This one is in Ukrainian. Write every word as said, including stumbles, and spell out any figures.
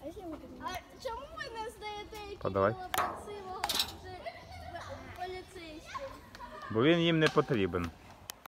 А чому ви не здаєте Подавай. красивого поліцейським? Бо він їм не потрібен.